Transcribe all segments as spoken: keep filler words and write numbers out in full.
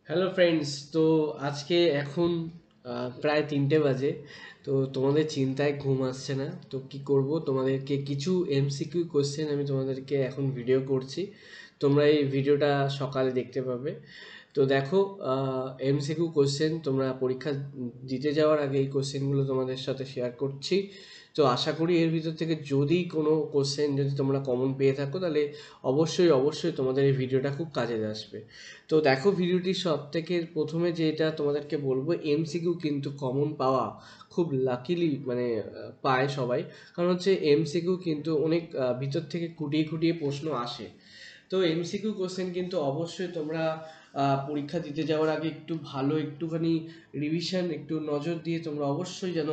Hello friends, তো আজকে এখন আহ, প্রায় তিনটে বাজে। তো তোমাদের চিন্তায় ঘুম আসছে না, তো কি করব, তোমাদেরকে কিছু এমসিকিউ কোশ্চেন আমি তোমাদেরকে এখন ভিডিও করছি। তোমরা এই ভিডিওটা সকালে দেখতে পাবে। তো দেখো, এমসিকিউ কোশ্চেন তোমরা পরীক্ষা দিতে যাওয়ার আগে এই কোশ্চেনগুলো তোমাদের সাথে শেয়ার করছি। তো আশা করি এর ভিতর থেকে যদি কোনো কোশ্চেন যদি তোমরা কমন পেয়ে থাকো, তাহলে অবশ্যই অবশ্যই তোমাদের এই ভিডিওটা খুব কাজে আসবে। তো দেখো, ভিডিওটি সব থেকে প্রথমে যেটা তোমাদেরকে বলবো, এমসিকিউ কিন্তু কমন পাওয়া খুব লাকিলি মানে আহ, পায় সবাই। কারণ হচ্ছে এমসিকিউ কিন্তু অনেক আহ, ভিতর থেকে খুঁটিয়ে খুঁটিয়ে প্রশ্ন আসে। তো এমসিকিউ কোশ্চেন কিন্তু অবশ্যই তোমরা আহ, পরীক্ষা দিতে যাওয়ার আগে একটু ভালো একটুখানি রিভিশন একটু নজর দিয়ে তোমরা অবশ্যই যেন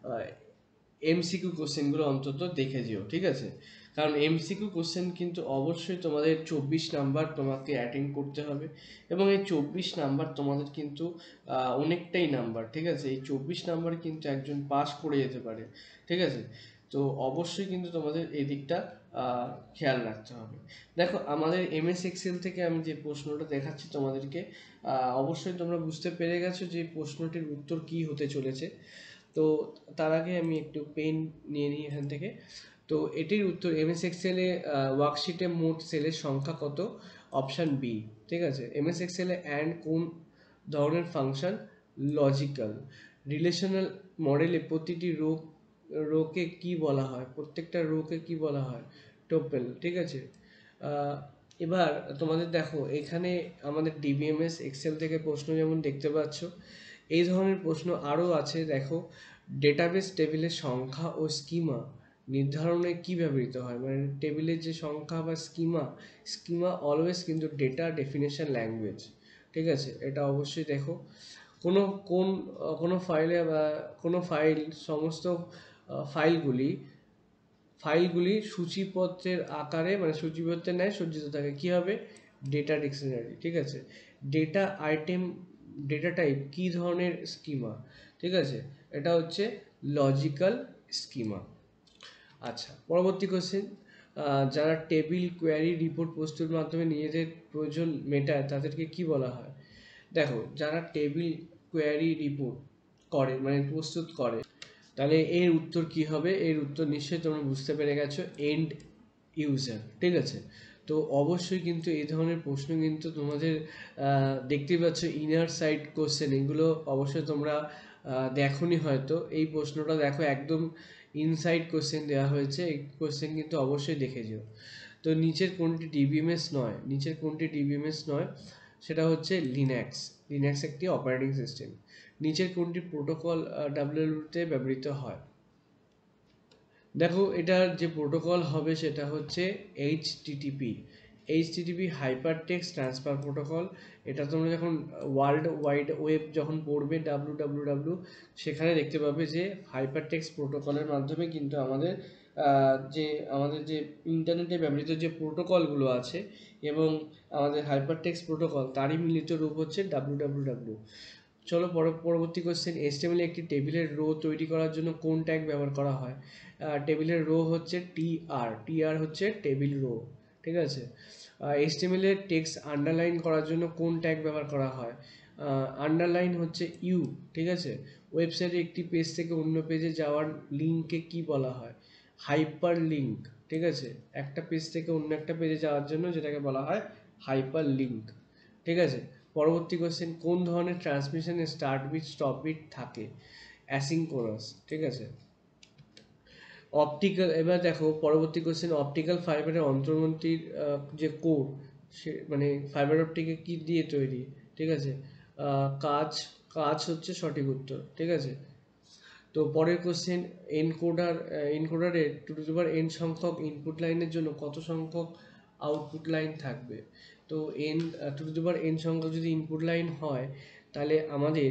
এমসিকিউ কোশ্চেনগুলো অন্তত দেখে যেও, ঠিক আছে? কারণ এমসিকিউ কোশ্চেন কিন্তু অবশ্যই তোমাদের চব্বিশ নাম্বার তোমাকে অ্যাটেন্ড করতে হবে, এবং এই চব্বিশ নাম্বার তোমাদের কিন্তু আহ, অনেকটাই নাম্বার, ঠিক আছে? এই চব্বিশ নাম্বার কিন্তু একজন পাস করে যেতে পারে, ঠিক আছে? তো অবশ্যই কিন্তু তোমাদের এই দিকটা আহ, খেয়াল রাখতে হবে। দেখো, আমাদের এমএস এক্সেল থেকে আমি যে প্রশ্নটা দেখাচ্ছি তোমাদেরকে, আহ, অবশ্যই তোমরা বুঝতে পেরে গেছো যে প্রশ্নটির উত্তর কি হতে চলেছে। তো তার আগে আমি একটু পেন নিয়ে নিই এখান থেকে। তো এটির উত্তর, এমএস এক্সেলে ওয়ার্কশিটে মোট সেলের সংখ্যা কত? অপশান বি, ঠিক আছে? এমএস এক্সেলে অ্যান্ড কোন ধরনের ফাংশন? লজিক্যাল। রিলেশনাল মডেলে প্রতিটি রো রোকে কি বলা হয়? প্রত্যেকটা রোকে কি বলা হয়? টোপেল, ঠিক আছে? আহ, এবার তোমাদের দেখো, এখানে আমাদের ডিবিএমএস এক্সেল থেকে প্রশ্ন যেমন দেখতে পাচ্ছ, এই ধরনের প্রশ্ন আরও আছে। দেখো, ডেটাবেস টেবিলের সংখ্যা ও স্কিমা নির্ধারণে কি ব্যবহৃত হয়? মানে টেবিলের যে সংখ্যা বা স্কিমা, স্কিমা অলওয়েজ কিন্তু ডেটা ডেফিনেশন ল্যাঙ্গুয়েজ, ঠিক আছে? এটা অবশ্যই দেখো। কোনো কোন আহ, কোনো ফাইলে বা কোনো ফাইল সমস্ত আহ, ফাইলগুলি ফাইলগুলি সূচিপত্রের আকারে মানে সূচিপত্রের ন্যায় সজ্জিত থাকে, কি হবে? ডেটা ডিকশনারি, ঠিক আছে? ডেটা আইটেম ডেটা টাইপ কি ধরনের স্কিমা? ঠিক আছে, এটা হচ্ছে লজিক্যাল স্কিমা। আচ্ছা, পরবর্তী কোশ্চেন, যারা টেবিল কোয়ারি রিপোর্ট প্রস্তুতির মাধ্যমে নিজেদের প্রয়োজন মেটায় তাদেরকে কি বলা হয়? দেখো, যারা টেবিল কোয়ারি রিপোর্ট করে মানে প্রস্তুত করে, তাহলে এর উত্তর কি হবে? এর উত্তর নিশ্চয়ই তোমরা বুঝতে পেরে গেছো, এন্ড ইউজার, ঠিক আছে? তো অবশ্যই কিন্তু এই ধরনের প্রশ্ন কিন্তু তোমাদের আহ, দেখতেই পাচ্ছ ইনার সাইড কোশ্চেন, এগুলো অবশ্যই তোমরা আহ, দেখোনি হয়তো। এই প্রশ্নটা দেখো, একদম ইনসাইড কোশ্চেন দেওয়া হয়েছে, এই কোশ্চেন কিন্তু অবশ্যই দেখে যেও। তো নিচের কোনটি ডিবিএমএস নয়? নিচের কোনটি ডিবিএমএস নয়? সেটা হচ্ছে লিনাক্স। লিনাক্স একটি অপারেটিং সিস্টেম। নিচের কোনটি প্রোটোকল ডাব্লিউডাব্লিউতে ব্যবহৃত হয়? দেখো, এটার যে প্রোটোকল হবে সেটা হচ্ছে HTTP. HTTP hyper text transfer protocol. এটা তোমরা যখন ওয়ার্ল্ড ওয়াইড ওয়েব যখন পড়বে ডাব্লিউ ডাব্লিউ ডাব্লিউ, সেখানে দেখতে পাবে যে হাইপার টেক্সট প্রোটোকলের মাধ্যমে কিন্তু আমাদের আহ, যে আমাদের যে ইন্টারনেটে ব্যবহৃত যে প্রোটোকলগুলো আছে, এবং আমাদের হাইপার টেক্সট প্রোটোকল তারই মিলিত রূপ হচ্ছে ডাব্লিউ ডাব্লিউ ডাব্লিউ। চলো পরবর্তী কোশ্চেন, এইচটিএমএল একটি টেবিলের রো তৈরি করার জন্য কোন ট্যাগ ব্যবহার করা হয়? টেবিলের রো হচ্ছে টিআর। টিআর হচ্ছে টেবিল রো, ঠিক আছে? এইচটিএমএল এর টেক্সট আন্ডারলাইন করার জন্য কোন ট্যাগ ব্যবহার করা হয়? আন্ডারলাইন হচ্ছে ইউ, ঠিক আছে? ওয়েবসাইটে একটি পেজ থেকে অন্য পেজে যাওয়ার লিঙ্ককে কি বলা হয়? হাইপার লিঙ্ক, ঠিক আছে? একটা পেজ থেকে অন্য একটা পেজে যাওয়ার জন্য যেটাকে বলা হয় হাইপার লিঙ্ক, ঠিক আছে? পরবর্তী কোশ্চেন, কোন ধরনের ট্রান্সমিশনে স্টার্ট বিট স্টপ বিট থাকে? অ্যাসিঙ্ক্রোনাস, ঠিক আছে? অপটিক্যাল, এবার দেখো পরবর্তী কোশ্চেন, অপটিক্যাল ফাইবারের অন্তর্বর্তীর আহ, যে কোর, সে মানে ফাইবার অপটিকে কি দিয়ে তৈরি? ঠিক আছে, আহ, কাচ। কাচ হচ্ছে সঠিক উত্তর, ঠিক আছে? তো পরের কোশ্চেন, এনকোডার এনকোডারে টু টু পাওয়ার এন সংখ্যক ইনপুট লাইনের জন্য কত সংখ্যক আউটপুট লাইন থাকবে? তো n two to power n সংখ্যক যদি ইনপুট লাইন হয়, তাহলে আমাদের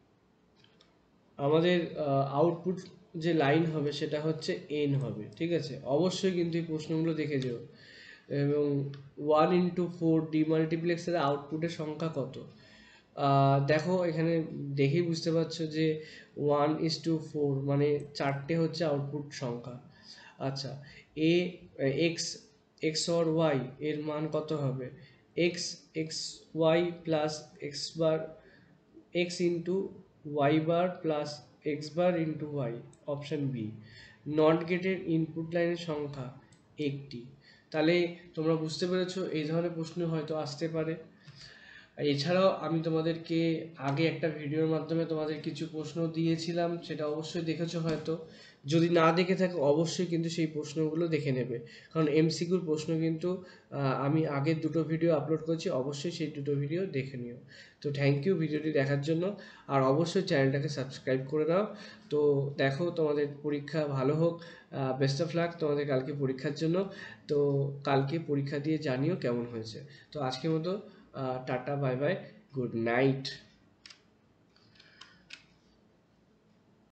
আমাদের আউটপুট যে লাইন হবে সেটা হচ্ছে এন হবে, ঠিক আছে? অবশ্যই কিন্তু এই প্রশ্নগুলো দেখে যেও। এবং ওয়ান ইন্টু ফোর ডিমাল্টিপ্লেক্সের আউটপুটের সংখ্যা কত? আহ, দেখো, এখানে দেখেই বুঝতে পারছো যে ওয়ান ইস টু ফোর মানে চারটে হচ্ছে আউটপুট সংখ্যা। আচ্ছা, এ এক্স এক্স অর ওয়াই এর মান কত হবে? X X Y plus X bar X into Y bar plus X bar into Y. Option B. Not গেটের ইনপুট লাইনের সংখ্যা একটি। তাহলে তোমরা বুঝতে পেরেছো এই ধরনের প্রশ্ন হয়তো আসতে পারে। এছাড়াও আমি তোমাদেরকে আগে একটা ভিডিওর মাধ্যমে তোমাদের কিছু প্রশ্ন দিয়েছিলাম, সেটা অবশ্যই দেখেছো হয়তো। যদি না দেখে থাকো অবশ্যই কিন্তু সেই প্রশ্নগুলো দেখে নেবে, কারণ এমসিকিউর প্রশ্ন কিন্তু আমি আগের দুটো ভিডিও আপলোড করছি, অবশ্যই সেই দুটো ভিডিও দেখে নিও। তো থ্যাংক ইউ ভিডিওটি দেখার জন্য, আর অবশ্যই চ্যানেলটাকে সাবস্ক্রাইব করে দাও। তো দেখো তোমাদের পরীক্ষা ভালো হোক, বেস্ট অফ লাক তোমাদের কালকে পরীক্ষার জন্য। তো কালকে পরীক্ষা দিয়ে জানিও কেমন হয়েছে। তো আজকের মতো টাটা, বাই বাই, গুড নাইট।